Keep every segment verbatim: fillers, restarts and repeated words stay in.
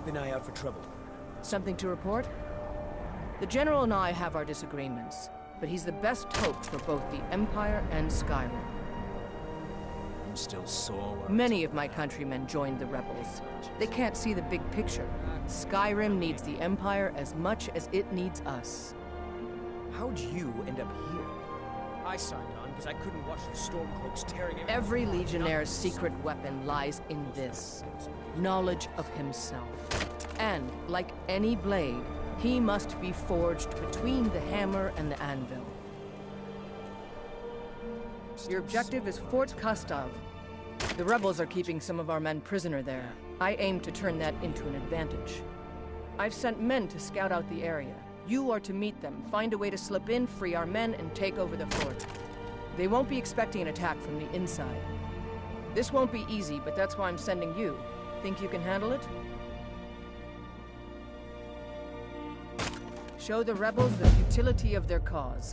keep an eye out for trouble. Something to report? The General and I have our disagreements, but he's the best hope for both the Empire and Skyrim. I'm still sore. Many of my countrymen joined the rebels. They can't see the big picture. Skyrim needs the Empire as much as it needs us. How'd you end up here? I signed on because I couldn't watch the Stormcloaks tearing everything Every apart. Legionnaire's secret weapon lies in this. Knowledge of himself. And, like any blade, he must be forged between the hammer and the anvil. Your objective is Fort Kustov. The rebels are keeping some of our men prisoner there. I aim to turn that into an advantage. I've sent men to scout out the area. You are to meet them, find a way to slip in, free our men, and take over the fort. They won't be expecting an attack from the inside. This won't be easy, but that's why I'm sending you. Think you can handle it? Show the rebels the futility of their cause.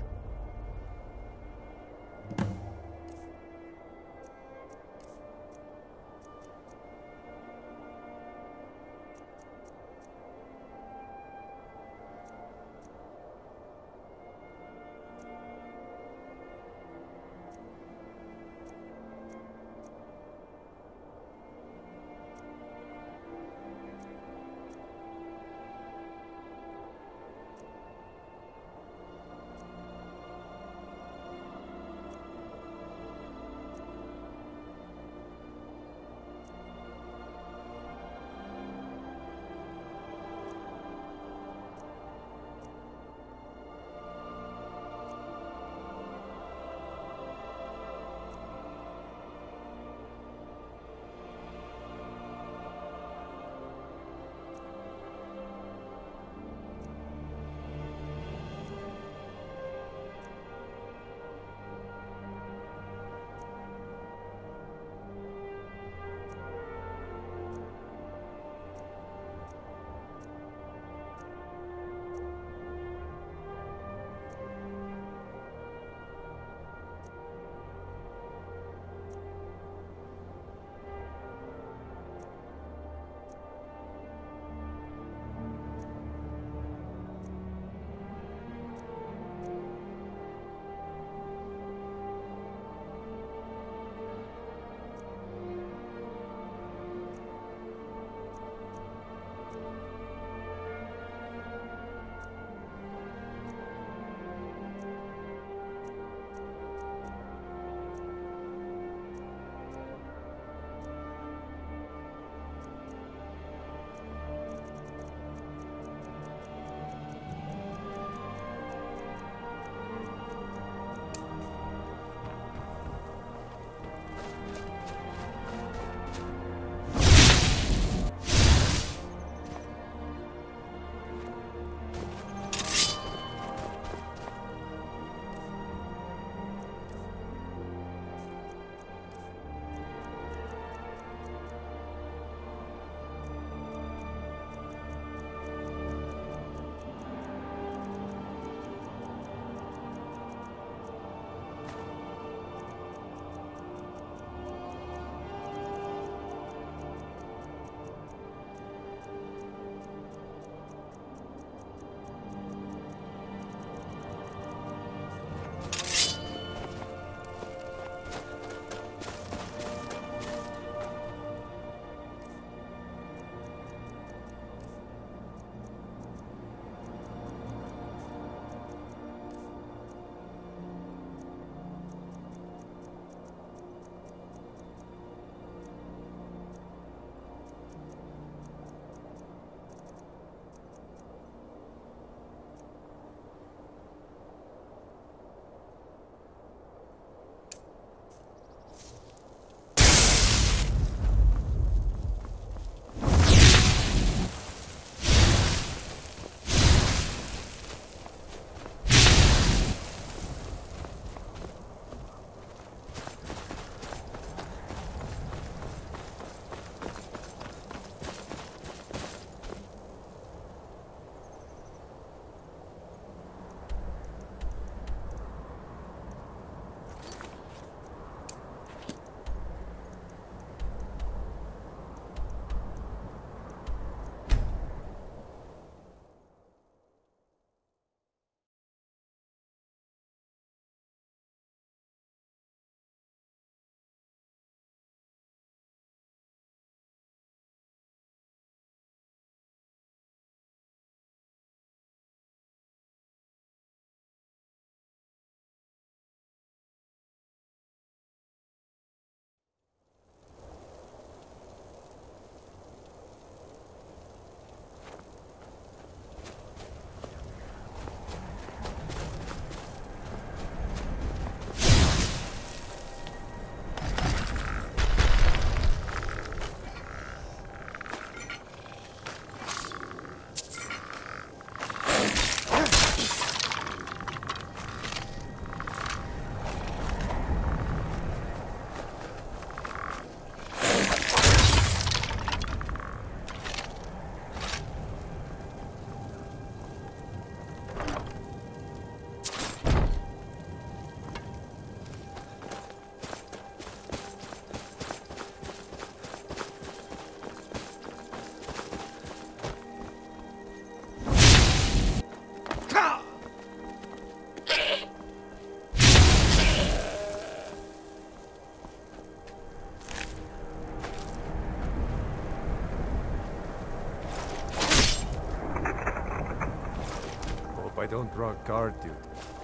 hope I don't draw a card, dude.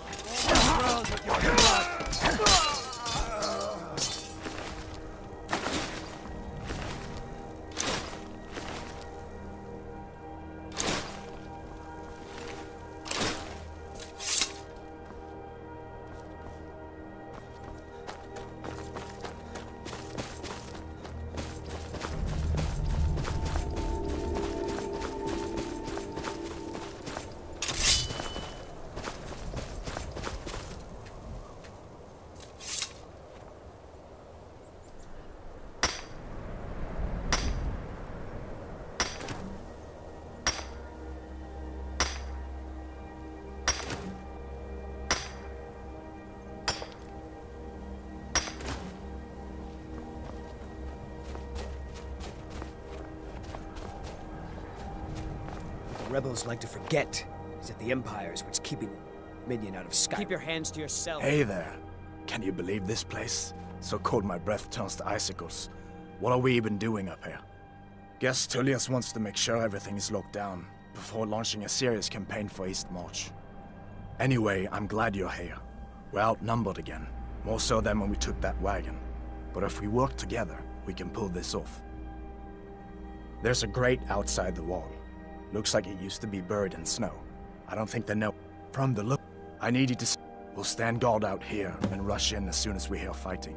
The rebels like to forget is that the Empire is what's keeping Minion out of Skyrim. Keep your hands to yourself. Hey there. Can you believe this place? So cold my breath turns to icicles. What are we even doing up here? Guess Tullius wants to make sure everything is locked down before launching a serious campaign for East March. Anyway, I'm glad you're here. We're outnumbered again, more so than when we took that wagon. But if we work together, we can pull this off. There's a grate outside the wall. Looks like it used to be buried in snow. I don't think they know. From the look, I need you to... We'll stand guard out here and rush in as soon as we hear fighting.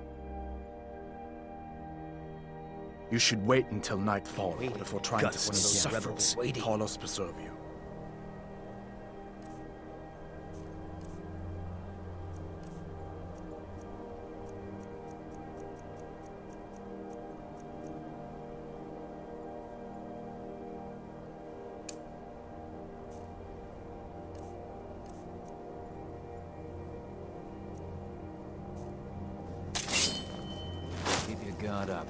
You should wait until nightfall before trying to swing again. Rebels. Carlos preserve you. Keep your guard up.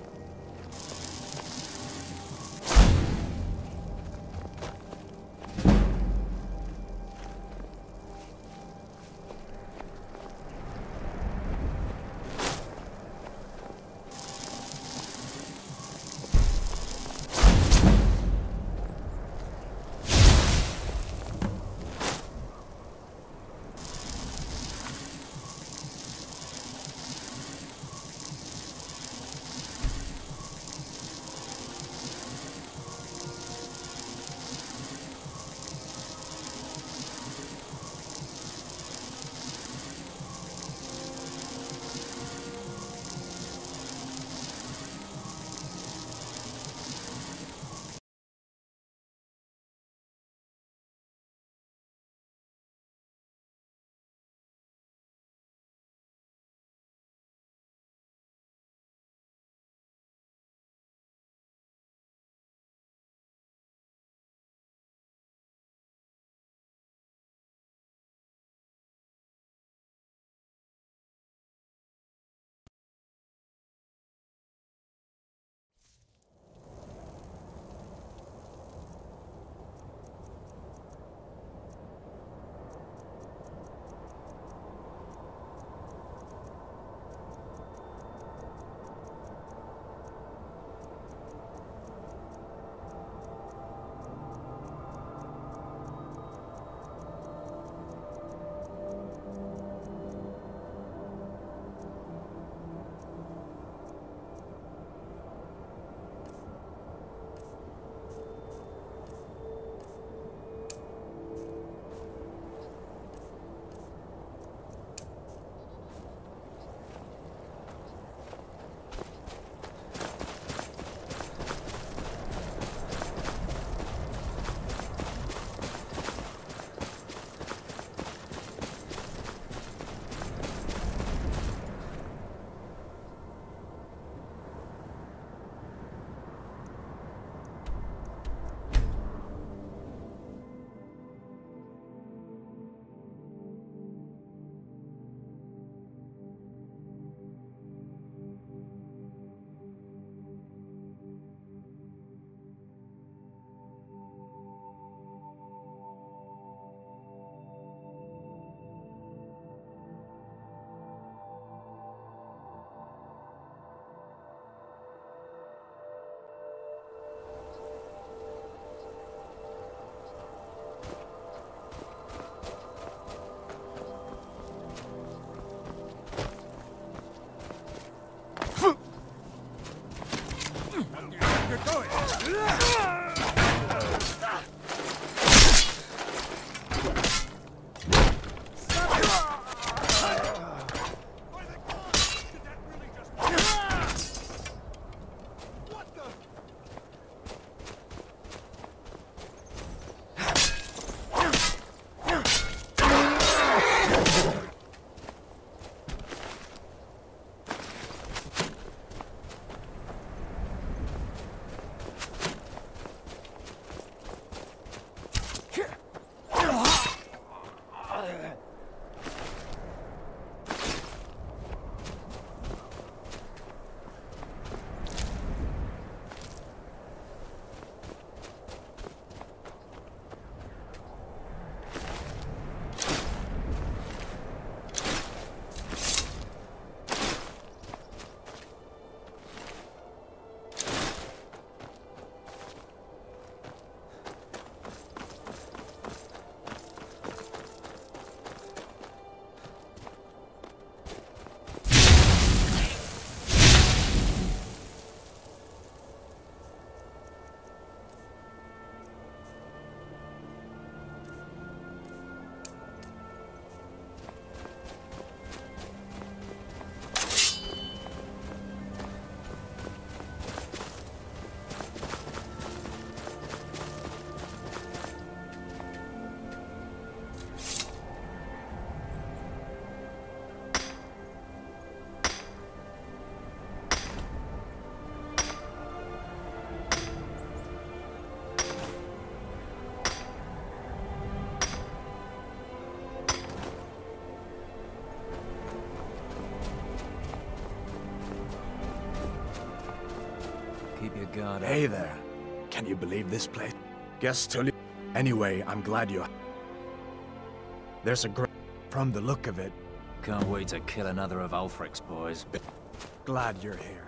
guard up. Hey there. Can you believe this place? Guess Tullius. Anyway, I'm glad you're... There's a great... From the look of it, Can't wait to kill another of Ulfric's boys. glad you're here.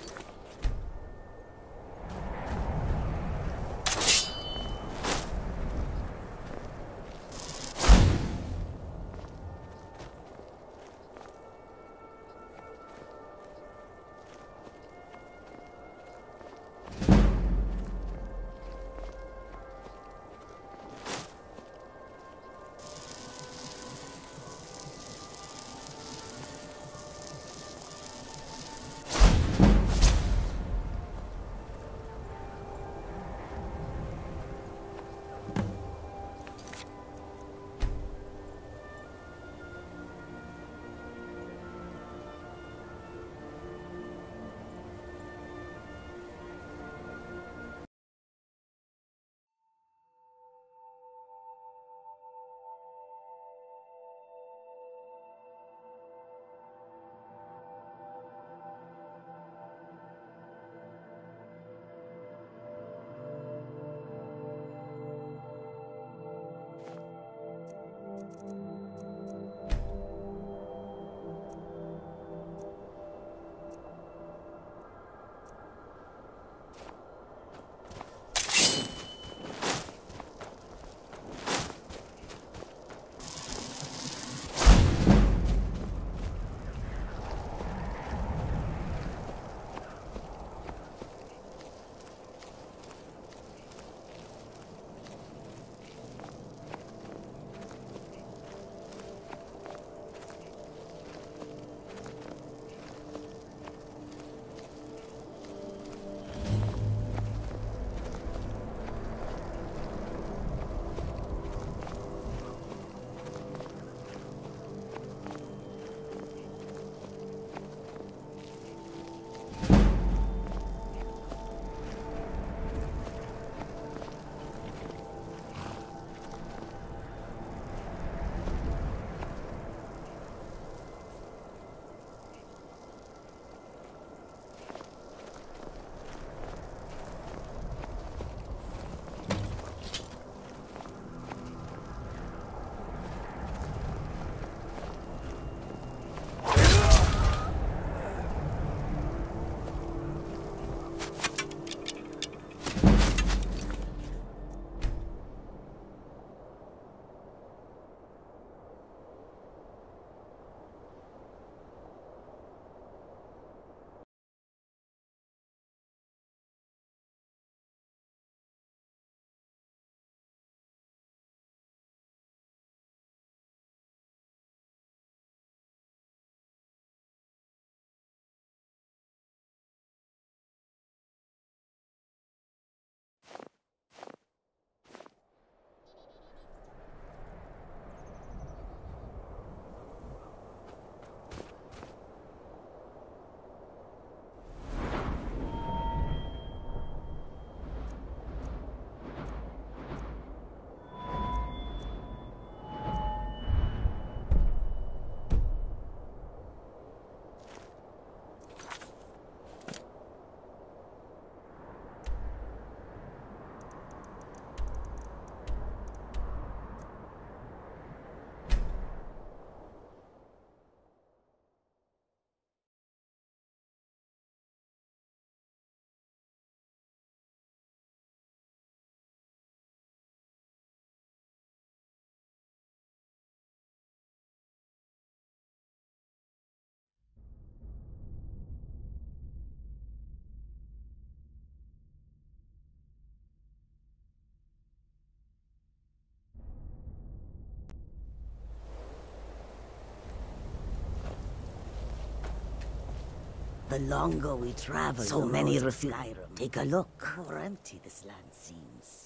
The longer we travel, so many refuse. Take a look. The more empty this land seems.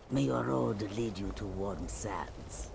May your road lead you to warm sands.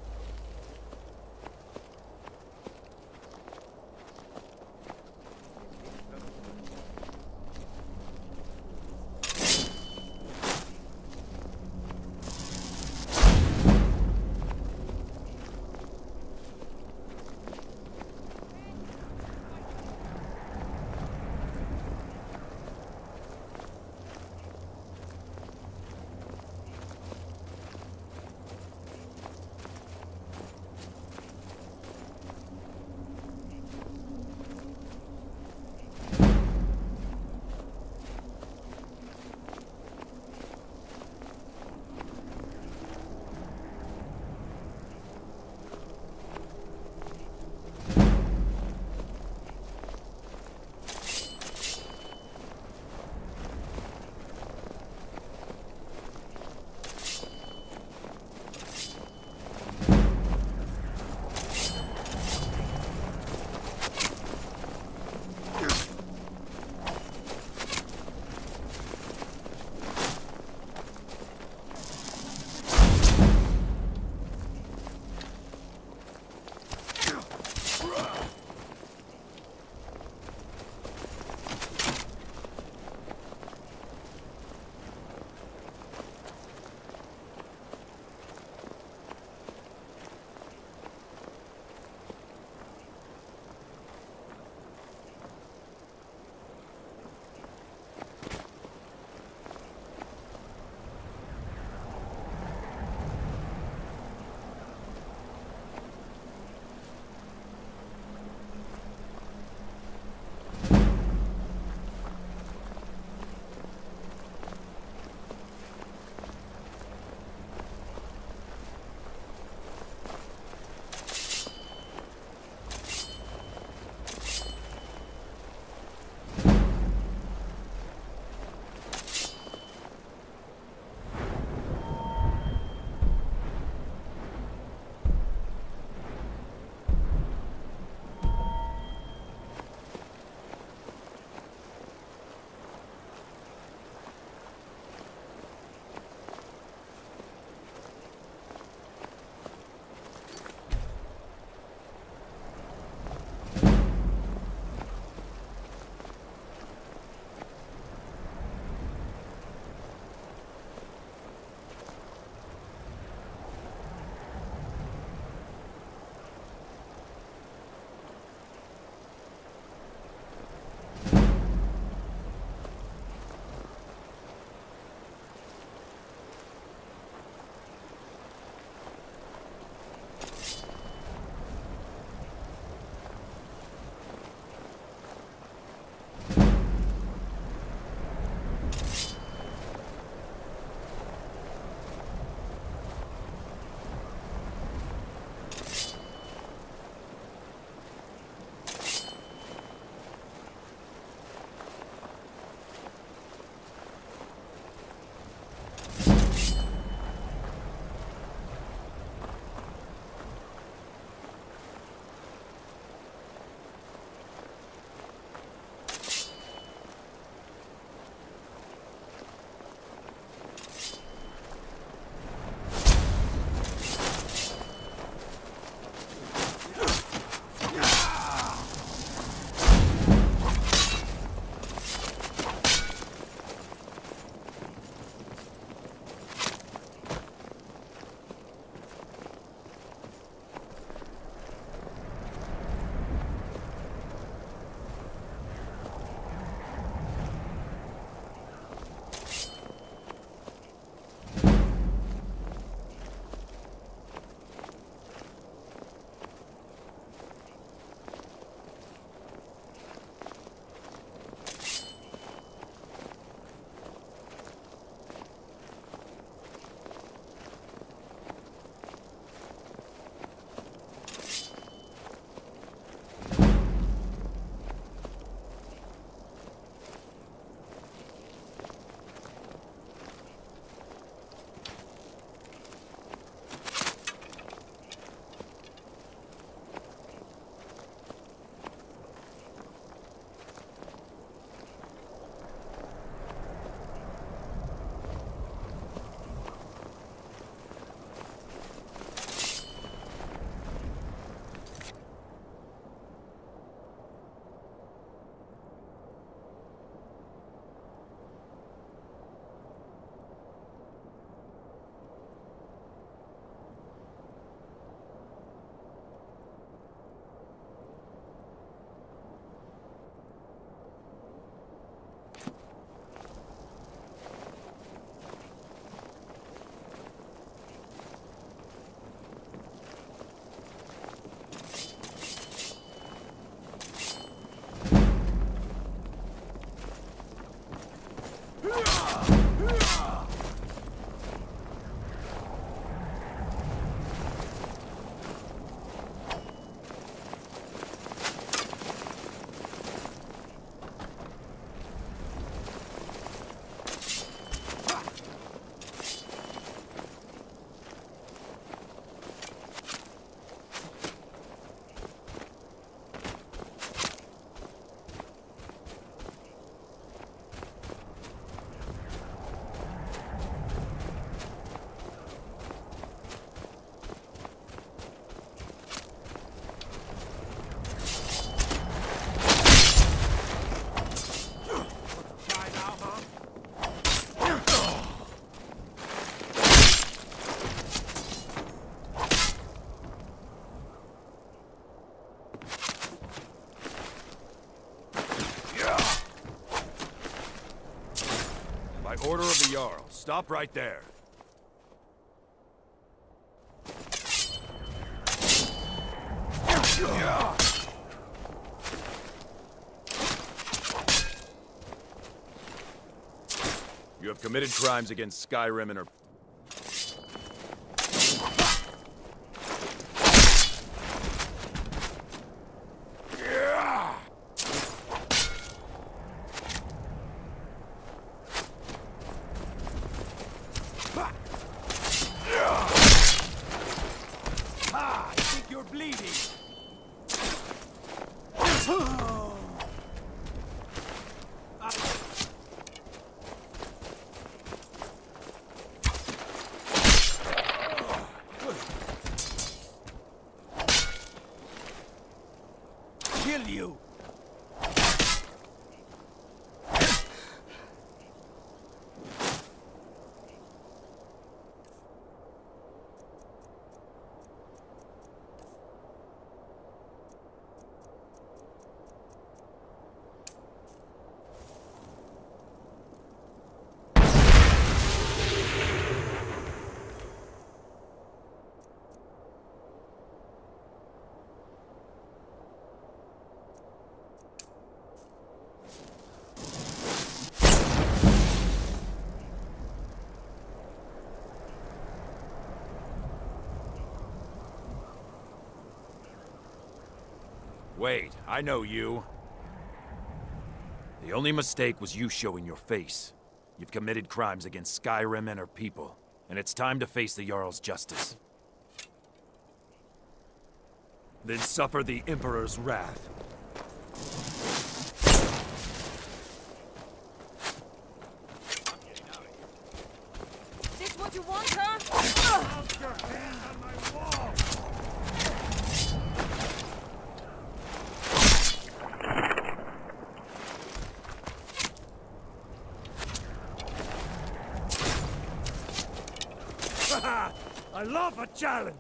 By order of the Jarl. Stop right there. You have committed crimes against Skyrim and her... Ah, I think you're bleeding. Kill you! Wait, I know you. The only mistake was you showing your face. You've committed crimes against Skyrim and her people, and it's time to face the Jarl's justice. Then suffer the Emperor's wrath. This what you want, huh? Put your hand on my wall! I love a challenge!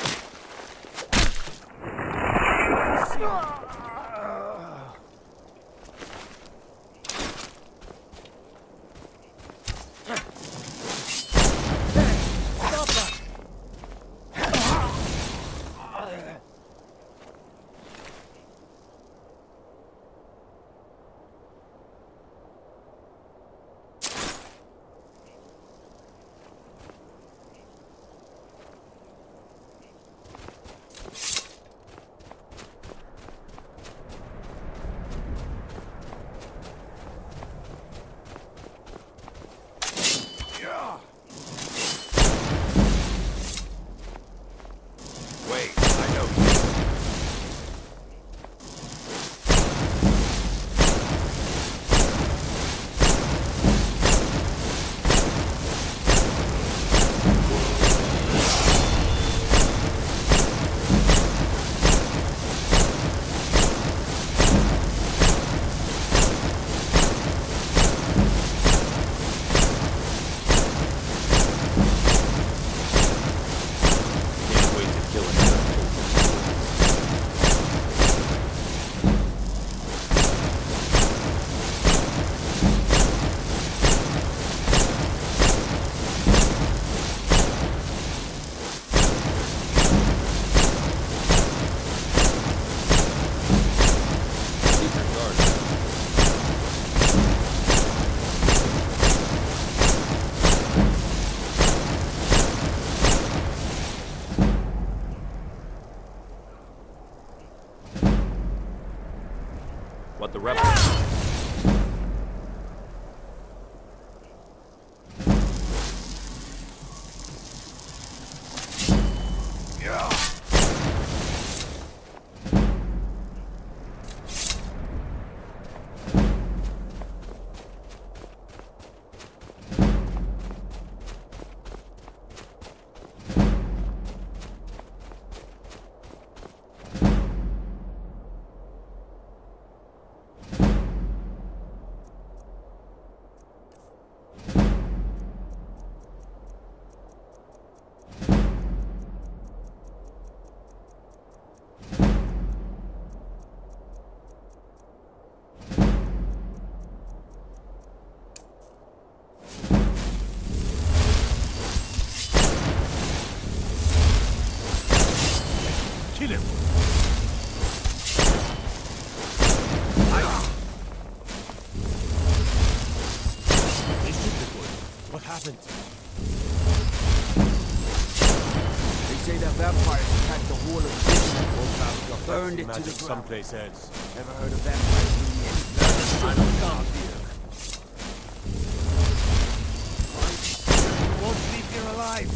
Wait, I know you. Can't wait to kill another. What the rebels... burned it to the ground. Someplace else. Never heard of vampires doing any better? I'm a god here. You won't leave here alive.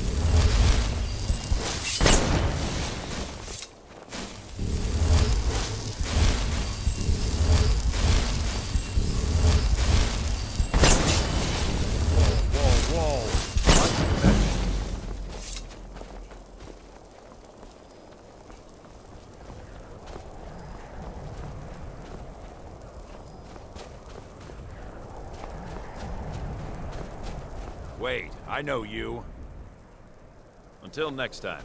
Wait, I know you. Until next time.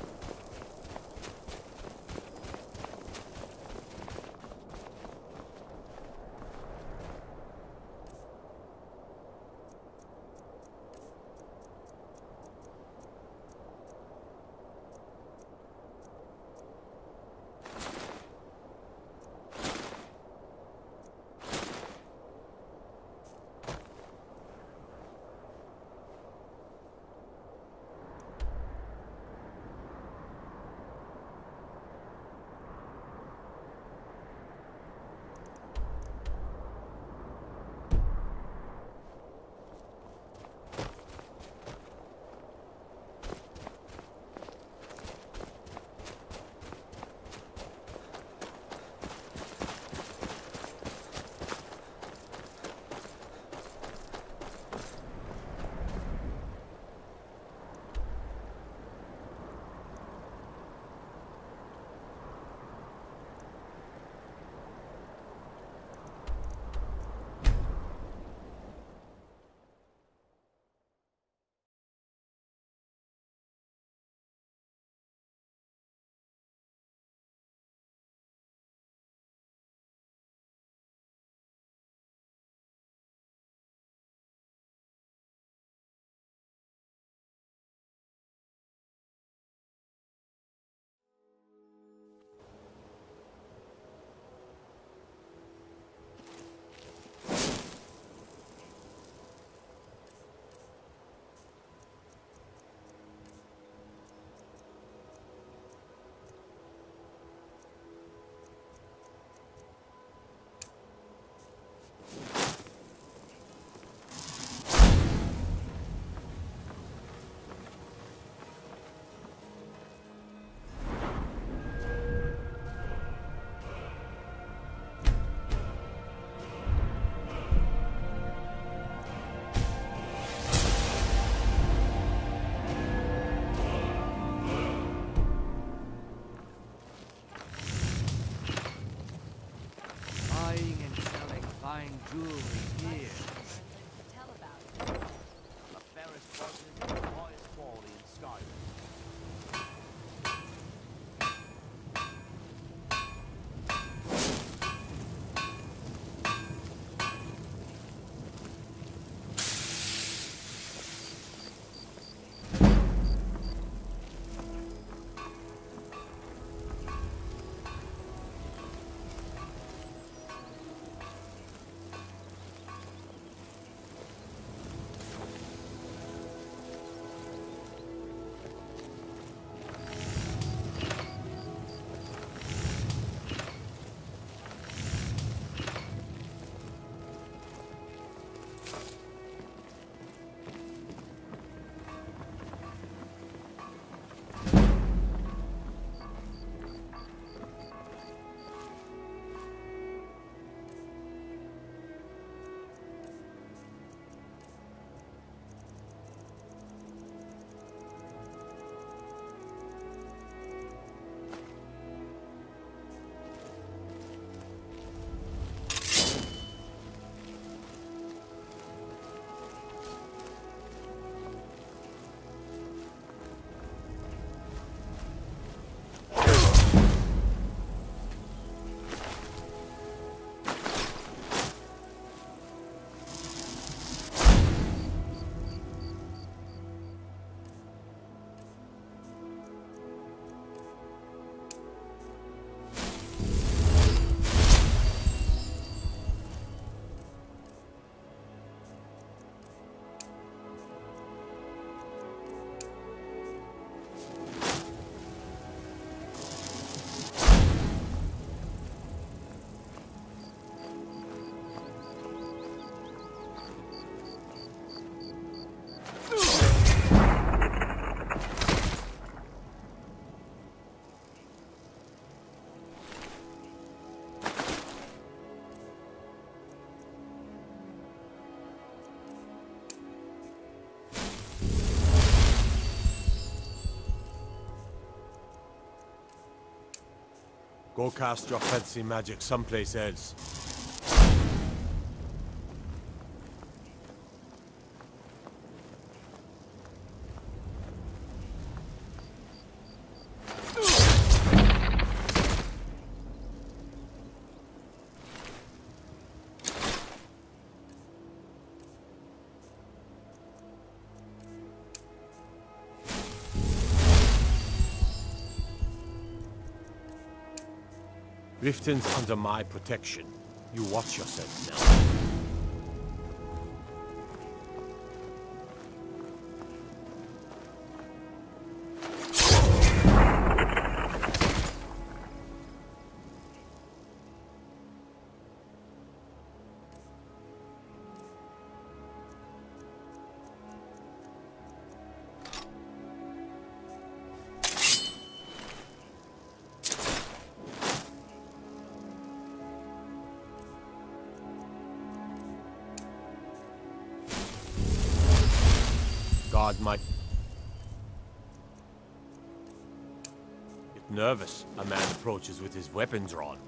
Jewelry here. Tell about it. The fairest person of the highest quality in Skyrim. Go cast your fancy magic someplace else. Riften's under my protection. You watch yourself now. God might get nervous. A man approaches with his weapon drawn.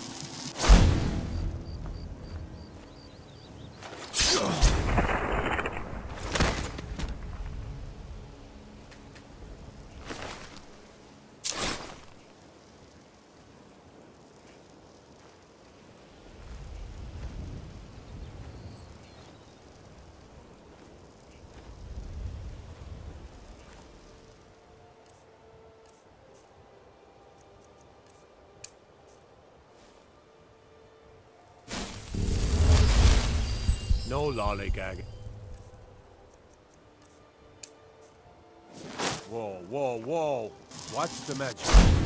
No lollygag. Whoa, whoa, whoa! What's the magic?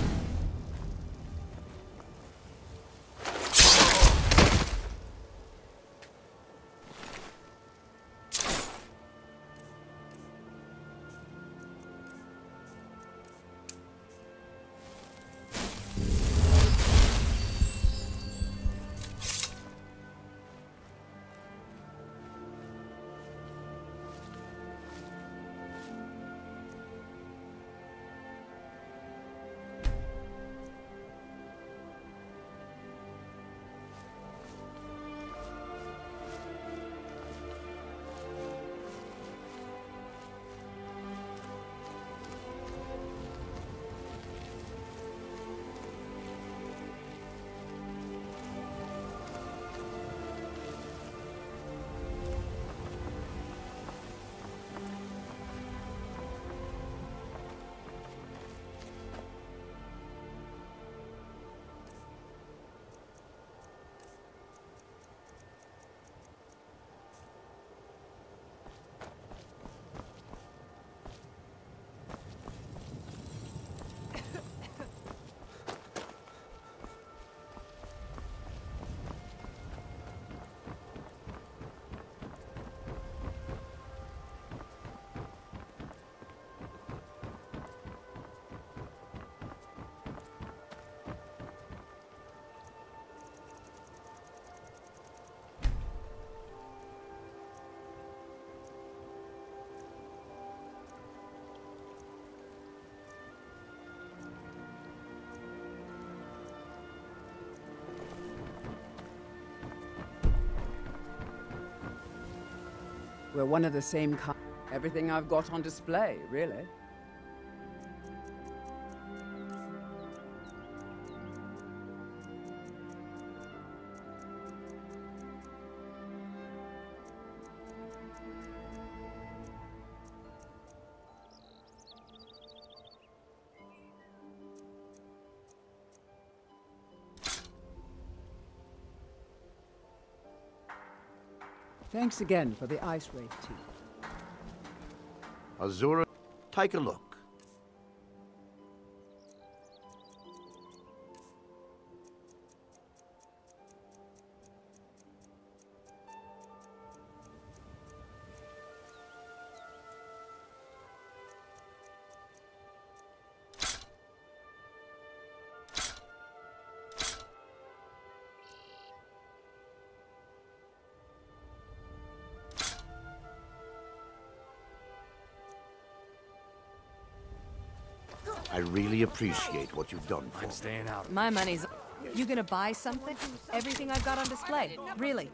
We're one of the same kind. Everything I've got on display, really. Thanks again for the ice wraith tea. Azura, take a look. I really appreciate what you've done for me. I'm staying out. My money's... You gonna buy something? Everything I've got on display. Really.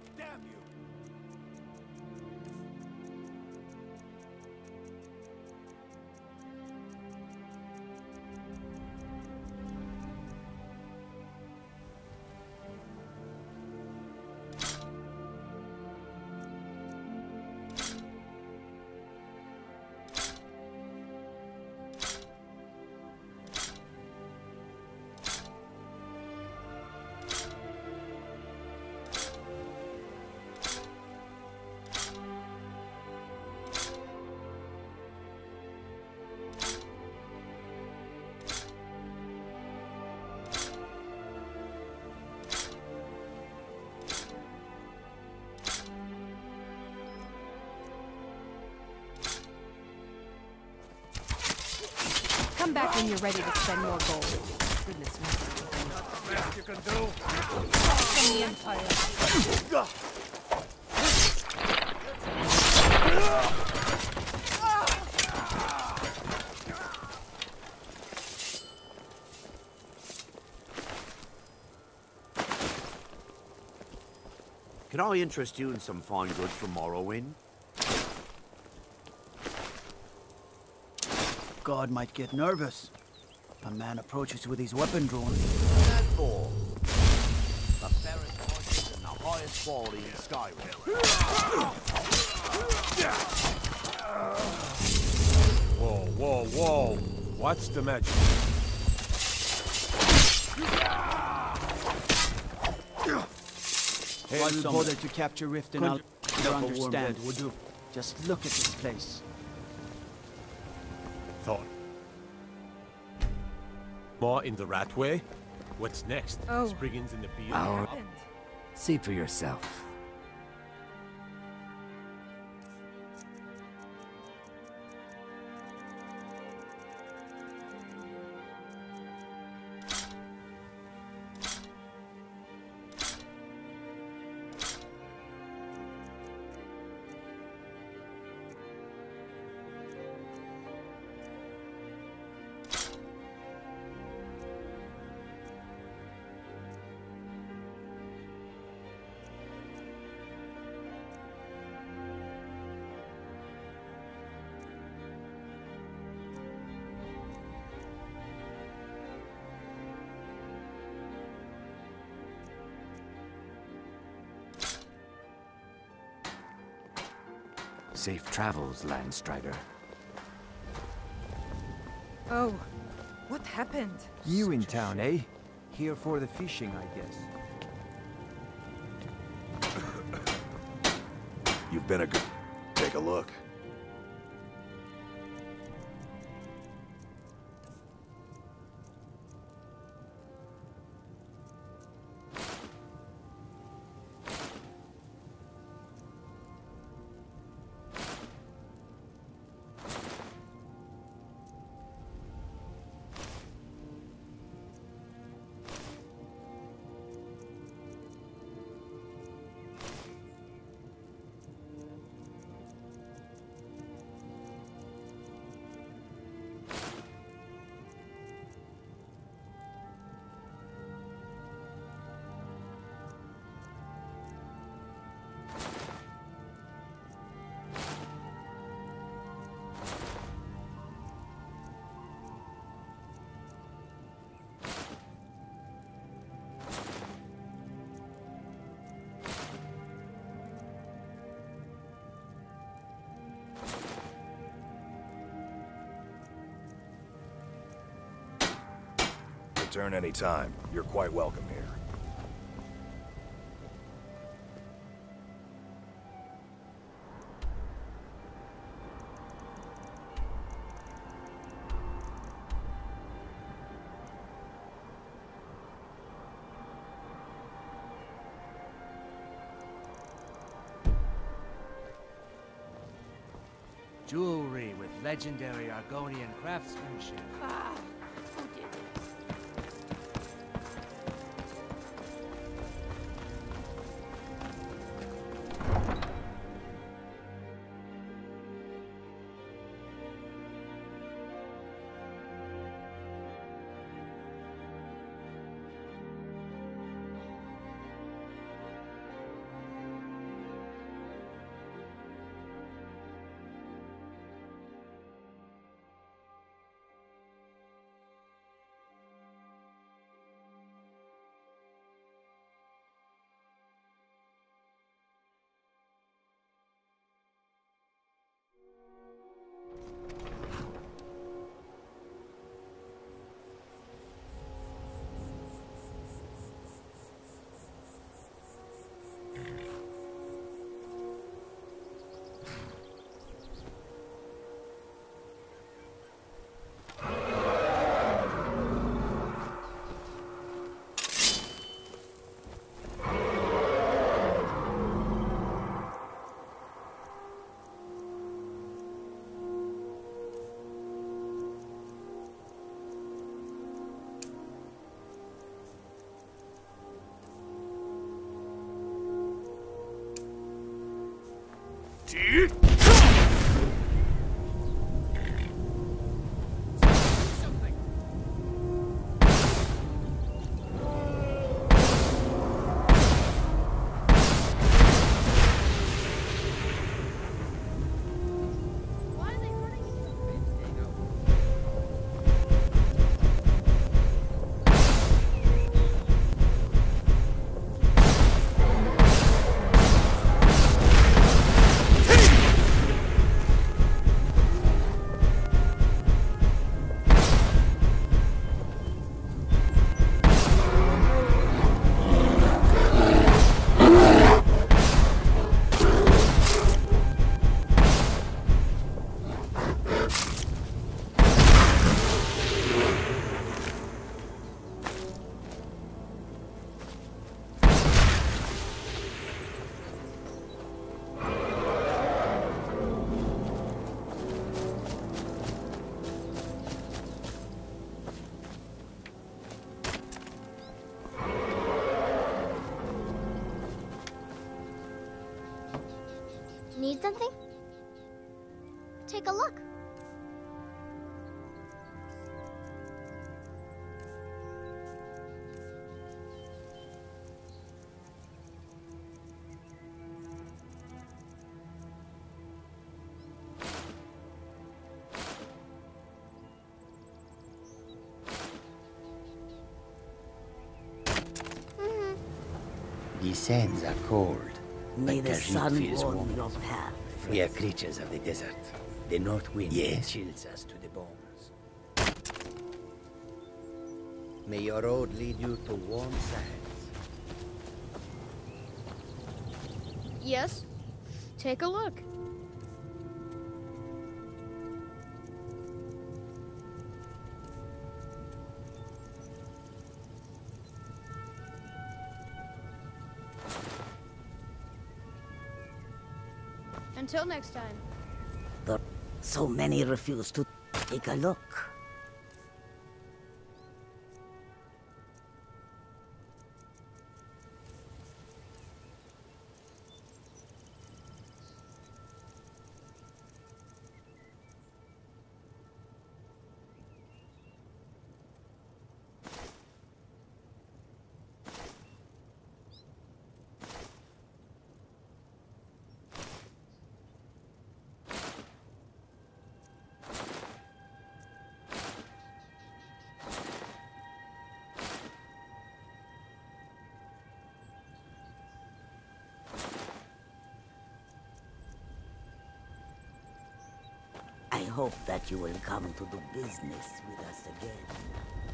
Come back when you're ready to spend more gold. Goodness me. Best you can do. From the Empire. Can I interest you in some fine goods from Morrowind? God might get nervous. A man approaches with his weapon drawn. That's all. The fairest horses and the highest quality in Skyrim. Whoa, whoa, whoa. What's the magic? Why we bother to capture Rift and I'll Don't understand, would you? Just look at this place. Thought. More in the rat way? What's next? Oh. Spriggans in the beard? Our... See for yourself. Safe travels, Landstrider. Oh, what happened? You in town, eh? Here for the fishing, I guess. You've been a good... Take a look. Return any time. You're quite welcome here. Jewelry with legendary Argonian craftsmanship. Ah, who did this? Need something? Take a look. The sands are cold. May but the Khajiit sun feels warm warm. your path. We are creatures of the desert. The north wind Yes? chills us to the bones. May your road lead you to warm sands. Yes. Take a look. Until next time. The, so many refuse to take a look. I hope that you will come to do business with us again.